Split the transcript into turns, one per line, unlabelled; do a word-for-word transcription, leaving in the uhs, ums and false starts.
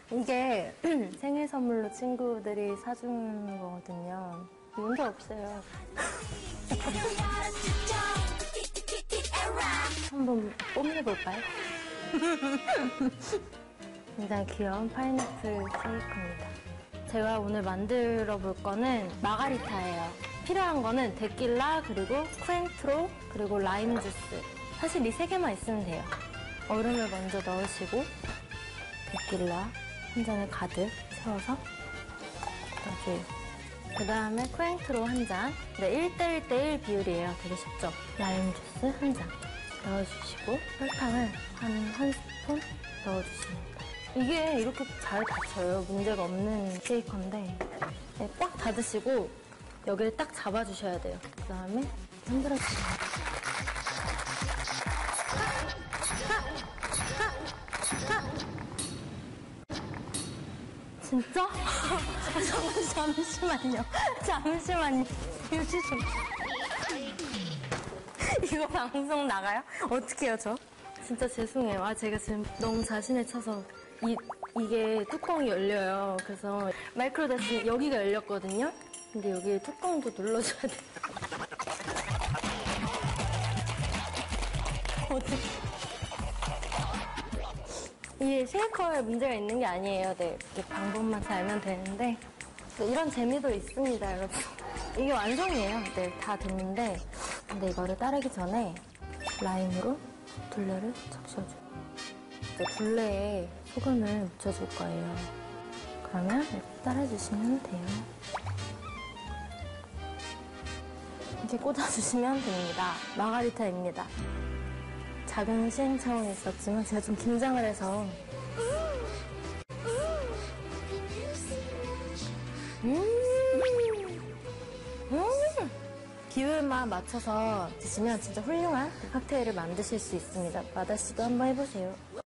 이게 생일 선물로 친구들이 사준 거거든요. 문제 없어요. 한번 뽐내볼까요? 굉장히 귀여운 파인애플 케이크입니다. 제가 오늘 만들어 볼 거는 마가리타예요. 필요한 거는 데킬라, 그리고 쿠엔트로, 그리고 라임 주스. 사실 이 세 개만 있으면 돼요. 얼음을 먼저 넣으시고 데킬라 한 잔을 가득 채워서 여기, 그 다음에 쿠엔트로 한 잔. 네, 일 대 일 대 일 비율이에요. 되게 쉽죠? 라임 주스 한 잔 넣어주시고 설탕을 한 한 스푼 넣어주십니다. 이게 이렇게 잘 닫혀요. 문제가 없는 케이크인데, 네, 꽉 닫으시고 여기를 딱 잡아주셔야 돼요. 그 다음에 흔들어주세요. 진짜? 잠시만요. 잠시만요. 유지 좀. 이거 방송 나가요? 어떻게 해요, 저? 진짜 죄송해요. 아, 제가 지금 너무 자신에 차서 이, 이게 뚜껑이 열려요. 그래서 마이크로다시 여기가 열렸거든요? 근데 여기 뚜껑도 눌러줘야 돼요. 어떻게. 이게 쉐이커에 문제가 있는 게 아니에요. 네, 이렇게 방법만 잘 알면 되는데. 네, 이런 재미도 있습니다, 여러분. 이게 완성이에요. 네, 다 됐는데. 근데 이거를 따르기 전에 라임으로 둘레를 적셔줘요. 이제 둘레에 소금을 묻혀줄 거예요. 그러면 이렇게 따라주시면 돼요. 이렇게 꽂아주시면 됩니다. 마가리타입니다. 작은 시행착오는 있었지만 제가 좀 긴장을 해서. 음, 음. 비율만 맞춰서 드시면 진짜 훌륭한 칵테일을 만드실 수 있습니다. 마다씨도 한번 해보세요.